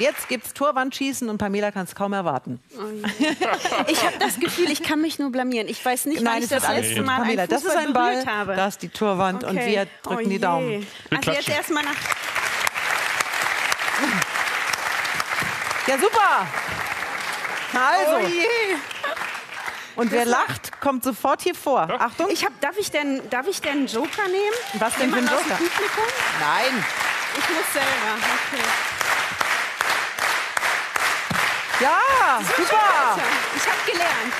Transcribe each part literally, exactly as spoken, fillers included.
jetzt gibt's Torwandschießen und Pamela kann es kaum erwarten. Oh ich habe das Gefühl, ich kann mich nur blamieren. Ich weiß nicht, wann Nein, ich das letzte Mal Pamela, einen das Fußball ist ein Ball, habe. da ist die Torwand Okay. und wir drücken oh die Daumen. Also jetzt erstmal nach... Ja, super! Also. Oh je. Und wer lacht, kommt sofort hier vor. Ja. Achtung. Ich hab, darf, ich denn, darf ich denn einen Joker nehmen? Was denn für ein Joker? Publikum? Nein. Ich muss selber. Okay. Ja, super. Ich habe gelernt.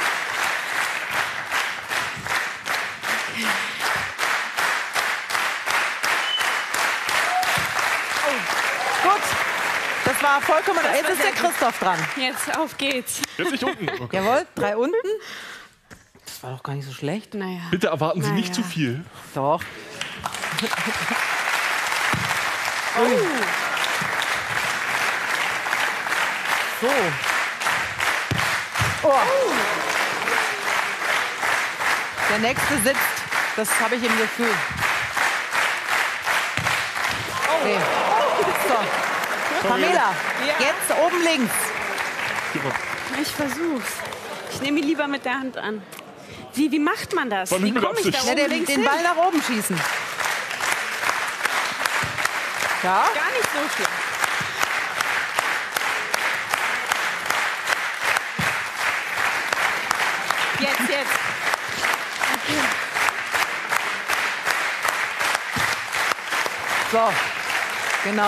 Oh. Gut. Das war vollkommen... Das jetzt ist der Christoph dran. Jetzt auf geht's. Jetzt nicht unten. Okay. Jawohl, drei unten. Das war doch gar nicht so schlecht. Naja. Bitte erwarten Sie naja. nicht zu viel. Doch. Oh. So. Oh. Der nächste sitzt. Das habe ich im Gefühl. Okay. So. Pamela, Ja. jetzt oben links. Ich versuch's. Ich nehme ihn lieber mit der Hand an. Wie, wie macht man das? Von Wie mit komme ich da Absicht. Ja, oben den, links den hin? Ball nach oben schießen. Ja. Gar nicht so schlimm. Jetzt, jetzt. Okay. So, genau.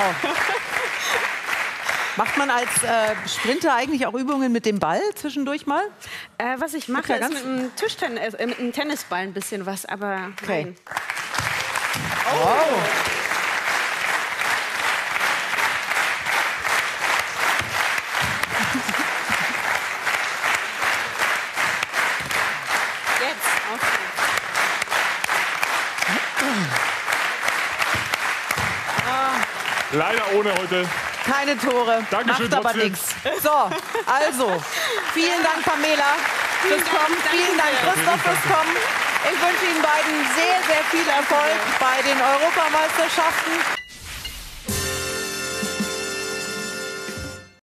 Macht man als äh, Sprinter eigentlich auch Übungen mit dem Ball zwischendurch mal? Äh, was ich mache, Ja, ist ganz- mit einem Tischtennis, äh, mit einem Tennisball ein bisschen was, aber Okay. nein. Wow. Jetzt, okay. Leider ohne heute. Keine Tore, Dankeschön, macht aber trotzdem. nichts. So, also, vielen Dank Pamela fürs Dank, Kommen, danke vielen Dank sehr. Christoph fürs Kommen. Ich wünsche Ihnen beiden sehr, sehr viel Erfolg bei den Europameisterschaften.